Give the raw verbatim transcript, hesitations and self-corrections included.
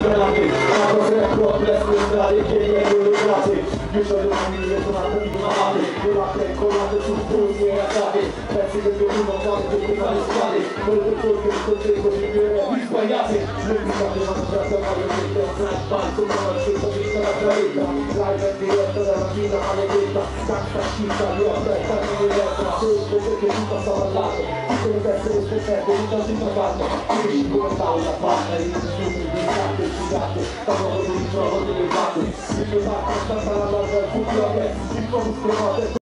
La cosa è proprio strade che vengono usate. Io c'ho le famiglie suonate di male, le latte colate su pugni e attaque. Pensi che io non vale per prima le scale, quello che tu che sto tempo di dire vi sbagliate. Non mi fate mangiare a male che è un flashback, come una scelta vista la gravetta. Live in diretta dalla vita maledetta, canta scitta, io aspetta non mi resta. Solo perché tu passa parlato, tutto deve essere spessetto, tutta si trattato. Finisci come stavo la pasta, e nessuno mi scatto e scusate, stavo così di trovo delle batte. Il mio sacco sta parlando al futuro che si fa un